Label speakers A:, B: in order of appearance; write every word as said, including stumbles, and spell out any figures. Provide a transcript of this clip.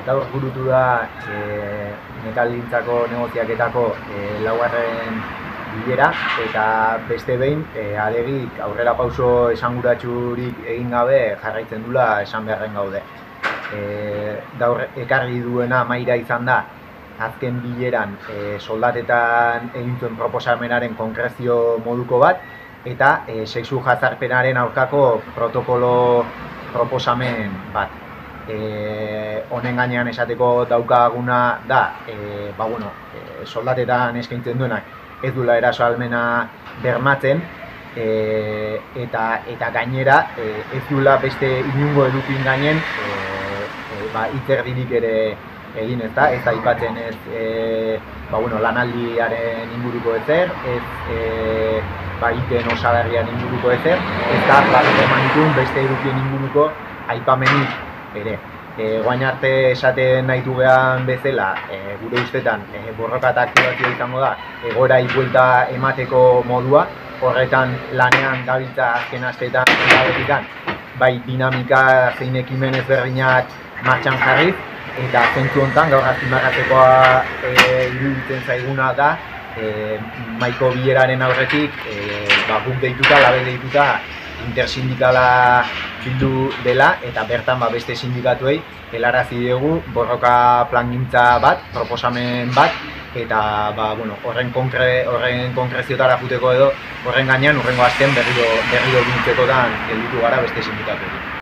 A: gaur burutu da e, nekagintzako negoziaketako e, laugarren bilera eta beste behin e, adegik aurrera pauso esanguratsurik egin gabe jarraitzen dula esan beharren gaude. E, gaur ekarri duena mahaira izan da azken bileran e, soldatetan egin zuen proposamenaren konkrezio moduko bat eta e, sexu jazarpenaren aurkako protokolo proposamen bat. E, honen gainean esateko daukaguna da, e, ba, bueno, e, soldatetan eskaintzen duenak ez duela eraso ahalmena bermatzen e, eta, eta gainera e, ez duela beste inungo edukin gainen e, e, ba, itzerdirik ere egin ez da, ez da aipatzen ez e, ba, bueno, lanaldiaren inguruko ezer, ez e, ba, iten osagarrian inguruko ezer, ez da platik eman dituen beste edukien inguruko aipamenik ere. E, guain arte esaten nahitu gehan bezala, e, gure ustetan e, borroka eta aktibazioa izango da egoera buelta emateko modua, horretan lanean gabiltza azken asteetan hilabetikan, bai dinamika zein ekimen ezberdinak martxan jarriz, eta zentzu honetan gaur azpimarratzekoa e, iruditzen zaiguna da e, mahaiko bileraren aurretik e, ba, guk deituta, label deituta intersindikala bildu dela eta bertan ba, beste sindikatuei helarazi dugu borroka plangintza bat, proposamen bat eta ba, bueno, horren, konkre, horren konkreziotara juteko edo horren gainean hurrengo astean berriro, berriro biltzekotan gelditu gara beste sindikatuekin.